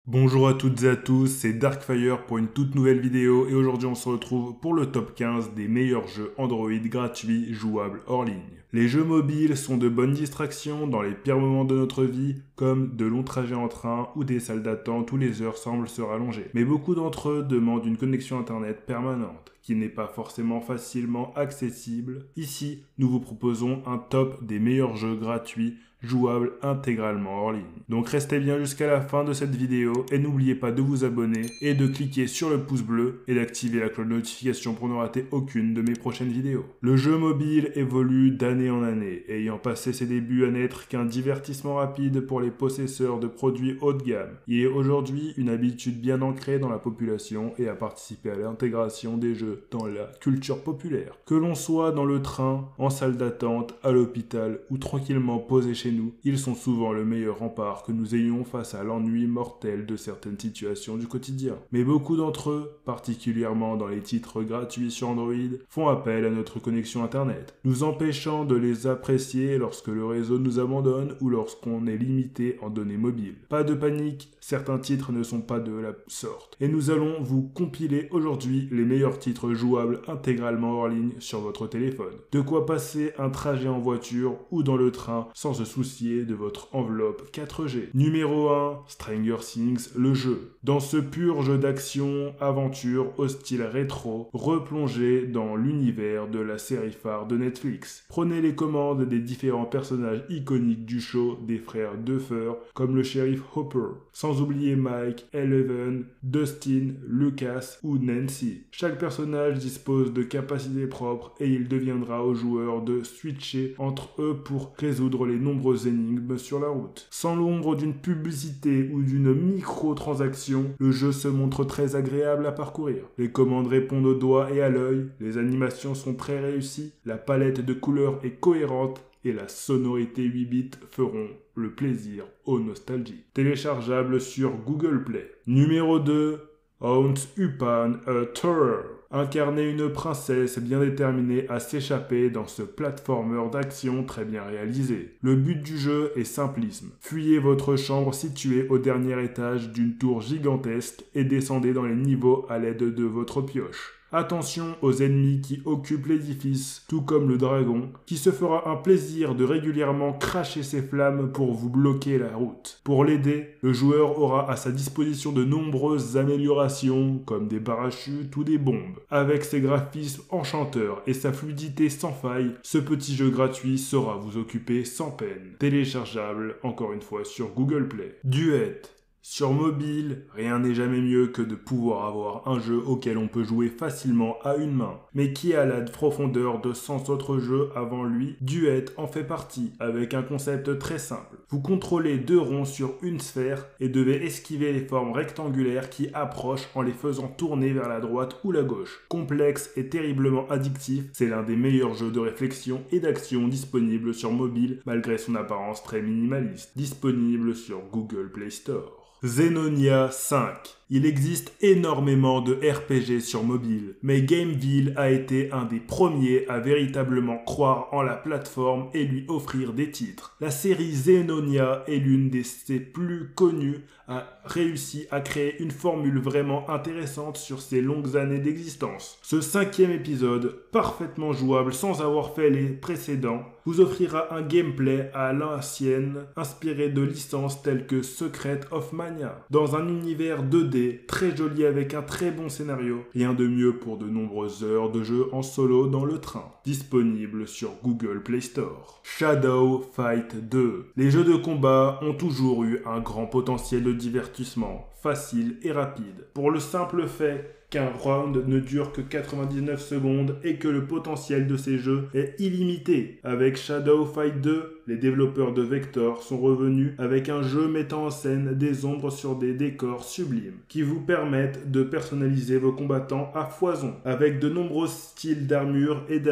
Bonjour à toutes et à tous, c'est Darkfire pour une toute nouvelle vidéo et aujourd'hui on se retrouve pour le top 15 des meilleurs jeux Android gratuits jouables hors ligne. Les jeux mobiles sont de bonnes distractions dans les pires moments de notre vie, comme de longs trajets en train ou des salles d'attente où les heures semblent se rallonger. Mais beaucoup d'entre eux demandent une connexion internet permanente, qui n'est pas forcément facilement accessible. Ici, nous vous proposons un top des meilleurs jeux gratuits jouable intégralement hors ligne. Donc restez bien jusqu'à la fin de cette vidéo et n'oubliez pas de vous abonner et de cliquer sur le pouce bleu et d'activer la cloche de notification pour ne rater aucune de mes prochaines vidéos. Le jeu mobile évolue d'année en année, ayant passé ses débuts à n'être qu'un divertissement rapide pour les possesseurs de produits haut de gamme. Il est aujourd'hui une habitude bien ancrée dans la population et a participé à l'intégration des jeux dans la culture populaire. Que l'on soit dans le train, en salle d'attente, à l'hôpital ou tranquillement posé chez nous, ils sont souvent le meilleur rempart que nous ayons face à l'ennui mortel de certaines situations du quotidien. Mais beaucoup d'entre eux, particulièrement dans les titres gratuits sur Android, font appel à notre connexion internet, nous empêchant de les apprécier lorsque le réseau nous abandonne ou lorsqu'on est limité en données mobiles. Pas de panique, certains titres ne sont pas de la sorte. Et nous allons vous compiler aujourd'hui les meilleurs titres jouables intégralement hors ligne sur votre téléphone. De quoi passer un trajet en voiture ou dans le train sans se soucier de votre enveloppe 4G. Numéro 1, Stranger Things, le jeu. Dans ce pur jeu d'action, aventure au style rétro, replongez dans l'univers de la série phare de Netflix. Prenez les commandes des différents personnages iconiques du show des frères Duffer, comme le shérif Hopper, sans oublier Mike, Eleven, Dustin, Lucas ou Nancy. Chaque personnage dispose de capacités propres et il deviendra aux joueurs de switcher entre eux pour résoudre les nombreuses énigmes sur la route. Sans l'ombre d'une publicité ou d'une micro-transaction, le jeu se montre très agréable à parcourir. Les commandes répondent au doigt et à l'œil, les animations sont très réussies, la palette de couleurs est cohérente et la sonorité 8 bits feront le plaisir aux nostalgiques. Téléchargeable sur Google Play. Numéro 2, Haunt Upon a Terror. Incarnez une princesse bien déterminée à s'échapper dans ce platformer d'action très bien réalisé. Le but du jeu est simplisme. Fuyez votre chambre située au dernier étage d'une tour gigantesque et descendez dans les niveaux à l'aide de votre pioche. Attention aux ennemis qui occupent l'édifice, tout comme le dragon, qui se fera un plaisir de régulièrement cracher ses flammes pour vous bloquer la route. Pour l'aider, le joueur aura à sa disposition de nombreuses améliorations, comme des parachutes ou des bombes. Avec ses graphismes enchanteurs et sa fluidité sans faille, ce petit jeu gratuit saura vous occuper sans peine. Téléchargeable, encore une fois, sur Google Play. Duet. Sur mobile, rien n'est jamais mieux que de pouvoir avoir un jeu auquel on peut jouer facilement à une main, mais qui a la profondeur de 100 autres jeux avant lui. Duet en fait partie, avec un concept très simple. Vous contrôlez deux ronds sur une sphère et devez esquiver les formes rectangulaires qui approchent en les faisant tourner vers la droite ou la gauche. Complexe et terriblement addictif, c'est l'un des meilleurs jeux de réflexion et d'action disponibles sur mobile malgré son apparence très minimaliste. Disponible sur Google Play Store. Xenonia 5. Il existe énormément de RPG sur mobile, mais Gameville a été un des premiers à véritablement croire en la plateforme et lui offrir des titres. La série Xenonia est l'une de ses plus connues, a réussi à créer une formule vraiment intéressante sur ses longues années d'existence. Ce 5e épisode, parfaitement jouable sans avoir fait les précédents, vous offrira un gameplay à l'ancienne, inspiré de licences telles que Secret of Mana, dans un univers 2D très joli avec un très bon scénario. Rien de mieux pour de nombreuses heures de jeu en solo dans le train. Disponible sur Google Play Store. Shadow Fight 2. Les jeux de combat ont toujours eu un grand potentiel de divertissement, facile et rapide. Pour le simple fait qu'un round ne dure que 99 secondes et que le potentiel de ces jeux est illimité. Avec Shadow Fight 2, les développeurs de Vector sont revenus avec un jeu mettant en scène des ombres sur des décors sublimes, qui vous permettent de personnaliser vos combattants à foison, avec de nombreux styles d'armure et d'armes.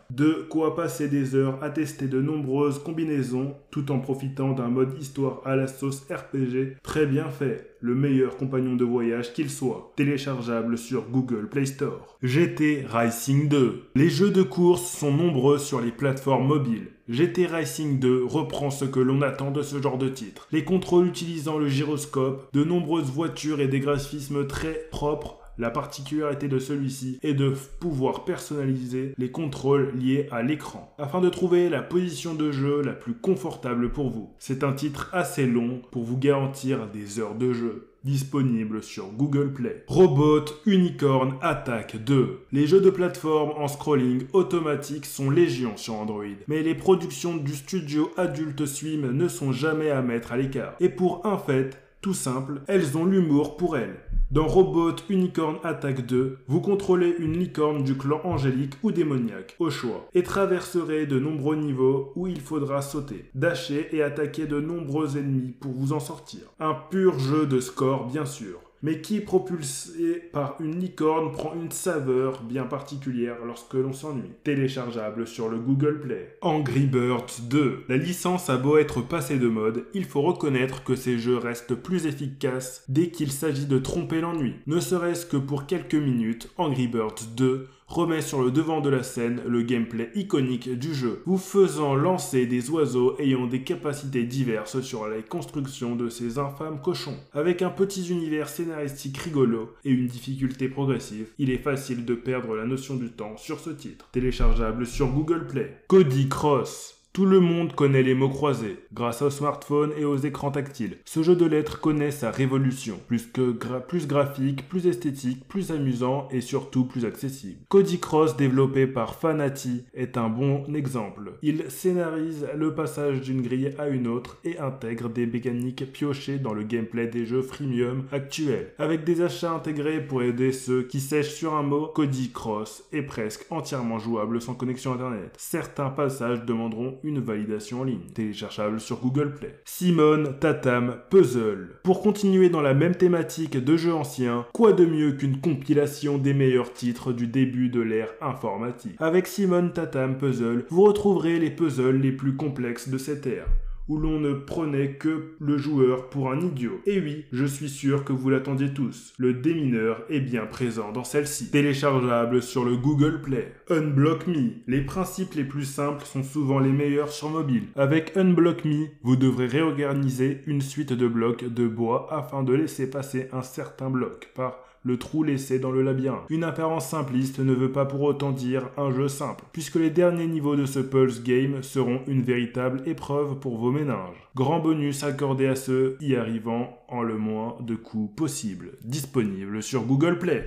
De quoi passer des heures à tester de nombreuses combinaisons tout en profitant d'un mode histoire à la sauce RPG très bien fait. Le meilleur compagnon de voyage qu'il soit. Téléchargeable sur Google Play Store. GT Racing 2. Les jeux de course sont nombreux sur les plateformes mobiles. GT Racing 2 reprend ce que l'on attend de ce genre de titre. Les contrôles utilisant le gyroscope, de nombreuses voitures et des graphismes très propres. La particularité de celui-ci est de pouvoir personnaliser les contrôles liés à l'écran, afin de trouver la position de jeu la plus confortable pour vous. C'est un titre assez long pour vous garantir des heures de jeu. Disponible sur Google Play. Robot Unicorn Attack 2. Les jeux de plateforme en scrolling automatique sont légion sur Android, mais les productions du studio Adult Swim ne sont jamais à mettre à l'écart. Et pour un fait, tout simple, elles ont l'humour pour elles. Dans Robot Unicorn Attack 2, vous contrôlez une licorne du clan angélique ou démoniaque, au choix, et traverserez de nombreux niveaux où il faudra sauter, dasher et attaquer de nombreux ennemis pour vous en sortir. Un pur jeu de score bien sûr, mais qui propulsé par une licorne prend une saveur bien particulière lorsque l'on s'ennuie. Téléchargeable sur le Google Play. Angry Birds 2. La licence a beau être passée de mode, il faut reconnaître que ces jeux restent plus efficaces dès qu'il s'agit de tromper l'ennui. Ne serait-ce que pour quelques minutes, Angry Birds 2 remet sur le devant de la scène le gameplay iconique du jeu, vous faisant lancer des oiseaux ayant des capacités diverses sur les constructions de ces infâmes cochons. Avec un petit univers scénaristique rigolo et une difficulté progressive, il est facile de perdre la notion du temps sur ce titre. Téléchargeable sur Google Play. Cody Cross. Tout le monde connaît les mots croisés, grâce aux smartphones et aux écrans tactiles. Ce jeu de lettres connaît sa révolution, plus graphique, plus esthétique, plus amusant et surtout plus accessible. Cody Cross, développé par Fanati, est un bon exemple. Il scénarise le passage d'une grille à une autre et intègre des mécaniques piochées dans le gameplay des jeux freemium actuels. Avec des achats intégrés pour aider ceux qui sèchent sur un mot, Cody Cross est presque entièrement jouable sans connexion internet. Certains passages demanderont une validation en ligne. Téléchargeable sur Google Play. Simone Tatam Puzzle. Pour continuer dans la même thématique de jeux anciens, quoi de mieux qu'une compilation des meilleurs titres du début de l'ère informatique. Avec Simone Tatam Puzzle, vous retrouverez les puzzles les plus complexes de cette ère, où l'on ne prenait que le joueur pour un idiot. Et oui, je suis sûr que vous l'attendiez tous, le démineur est bien présent dans celle-ci. Téléchargeable sur le Google Play. Unblock Me. Les principes les plus simples sont souvent les meilleurs sur mobile. Avec Unblock Me, vous devrez réorganiser une suite de blocs de bois afin de laisser passer un certain bloc par le trou laissé dans le labyrinthe. Une apparence simpliste ne veut pas pour autant dire un jeu simple, puisque les derniers niveaux de ce Pulse Game seront une véritable épreuve pour vos méninges. Grand bonus accordé à ceux y arrivant en le moins de coûts possible. Disponible sur Google Play.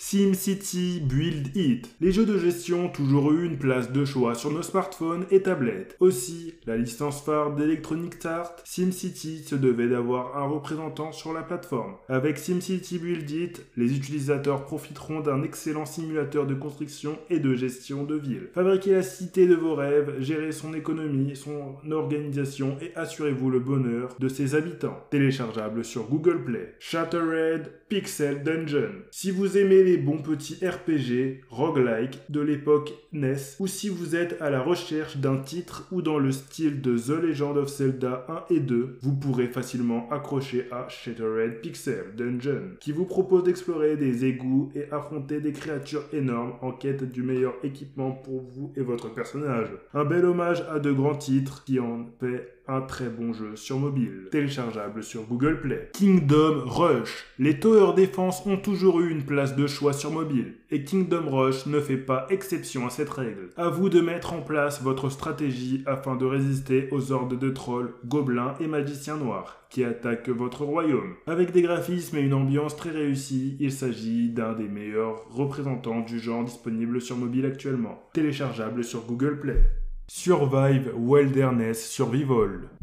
SimCity Build It. Les jeux de gestion ont toujours eu une place de choix sur nos smartphones et tablettes. Aussi, la licence phare d'Electronic Arts, SimCity se devait d'avoir un représentant sur la plateforme. Avec SimCity Build It, les utilisateurs profiteront d'un excellent simulateur de construction et de gestion de ville. Fabriquez la cité de vos rêves, gérez son économie, son organisation et assurez-vous le bonheur de ses habitants. Téléchargeable sur Google Play. Shattered Pixel Dungeon. Si vous aimez les bons petits RPG, roguelike de l'époque NES, ou si vous êtes à la recherche d'un titre ou dans le style de The Legend of Zelda 1 et 2, vous pourrez facilement accrocher à Shattered Pixel Dungeon, qui vous propose d'explorer des égouts et affronter des créatures énormes en quête du meilleur équipement pour vous et votre personnage. Un bel hommage à de grands titres qui en fait un très bon jeu sur mobile. Téléchargeable sur Google Play. Kingdom Rush. Les tower defense ont toujours eu une place de choix sur mobile, et Kingdom Rush ne fait pas exception à cette règle. À vous de mettre en place votre stratégie afin de résister aux hordes de trolls, gobelins et magiciens noirs qui attaquent votre royaume. Avec des graphismes et une ambiance très réussie, il s'agit d'un des meilleurs représentants du genre disponible sur mobile actuellement. Téléchargeable sur Google Play. Survive Wilderness Survival.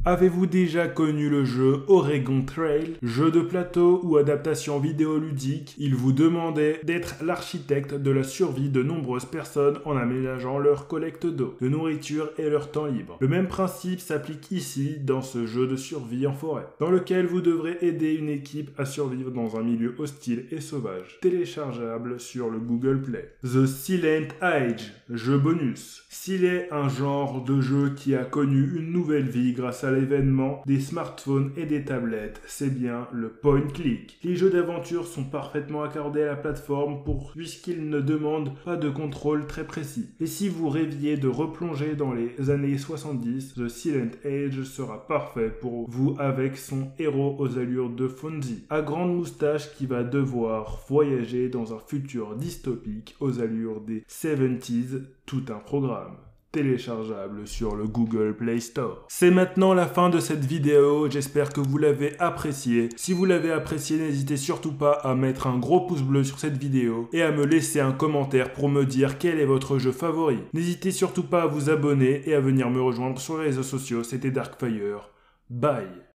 Avez-vous déjà connu le jeu Oregon Trail? Jeu de plateau ou adaptation vidéoludique, il vous demandait d'être l'architecte de la survie de nombreuses personnes en aménageant leur collecte d'eau, de nourriture et leur temps libre. Le même principe s'applique ici dans ce jeu de survie en forêt, dans lequel vous devrez aider une équipe à survivre dans un milieu hostile et sauvage. Téléchargeable sur le Google Play. The Silent Age, jeu bonus. S'il est un genre de jeu qui a connu une nouvelle vie grâce à l'événement des smartphones et des tablettes, c'est bien le point click. Les jeux d'aventure sont parfaitement accordés à la plateforme puisqu'ils ne demandent pas de contrôle très précis. Et si vous rêviez de replonger dans les années 70, The Silent Age sera parfait pour vous avec son héros aux allures de Fonzie, à grande moustache qui va devoir voyager dans un futur dystopique aux allures des 70s, tout un programme. Téléchargeable sur le Google Play Store. C'est maintenant la fin de cette vidéo, j'espère que vous l'avez appréciée. Si vous l'avez appréciée, n'hésitez surtout pas à mettre un gros pouce bleu sur cette vidéo et à me laisser un commentaire pour me dire quel est votre jeu favori. N'hésitez surtout pas à vous abonner et à venir me rejoindre sur les réseaux sociaux, c'était Darkfire. Bye!